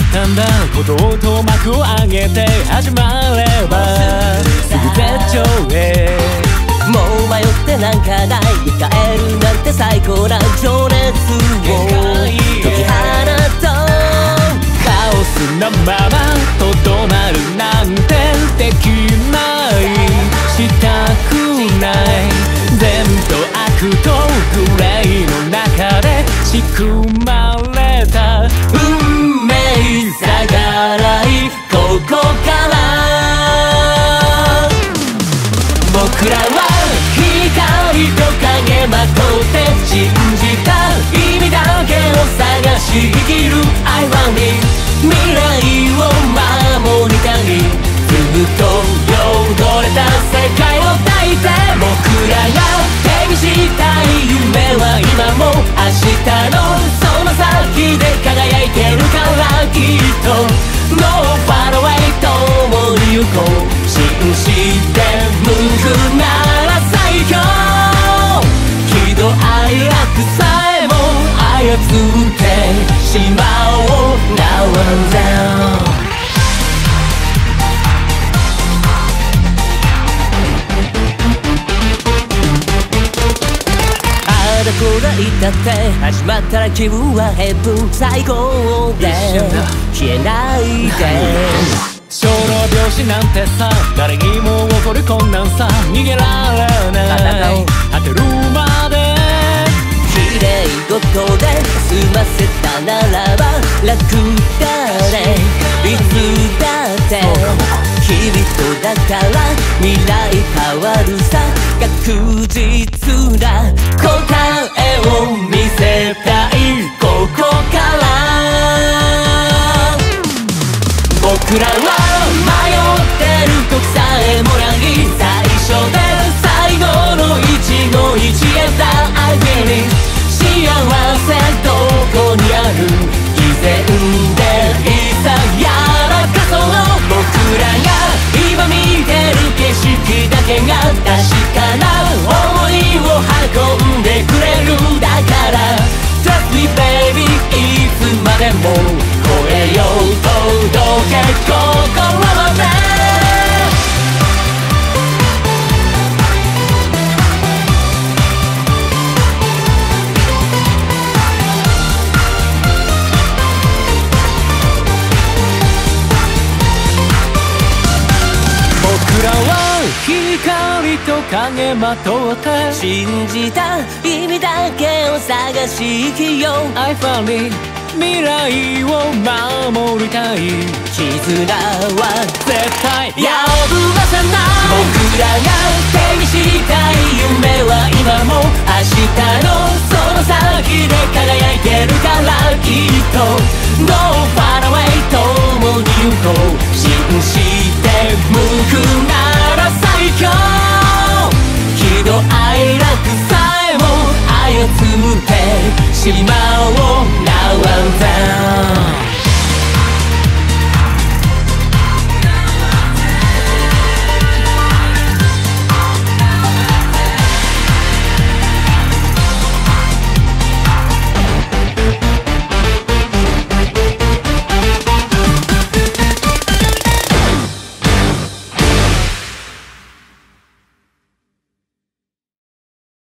ったんだことと幕を上げて始まればすぐ絶頂へもう迷ってなんかない生き返るなんて最高な情熱を解き放とうカオスなままとどまるなんてできないしたくない善と悪とグレーの中で仕組まれた運命逆らいここから僕らは光と影まとって信じた意味だけを探し生きる I want it 未来を守りたいずっと汚れた世界を抱いて僕らが手にしたい夢は今も明日のその先で輝いてるからきっと No far away 共に行こう信じて向くなら最強喜怒哀楽さえも操ってしまおう Now and thenこらいたって始まったら気分はヘブン最高で消えないで小老病死なんてさ誰にも起こる困難さ逃げられない果てるまで綺麗事で済ませたならば楽だねいつだって日々だから未来変わるさ確実な答えを見せたいここから僕らは迷ってる時さえもない最初で最後の一期一会だ I feel it 幸せどこにある偽善でいざやらかそう僕らが今見てる景色だけが確かな想いを運んでくれるだから Trust me baby いつまでも声よ届け心まで僕らは光と影まとって信じた意味だけを探し生きよう I found it 未来を守りたい絆は絶対破らせない僕らが手にしたい夢は今も明日のその先で輝いてるからきっと No far away 共に行こう信じて向くなら最強喜怒哀楽さえも操ってしまおう Now and then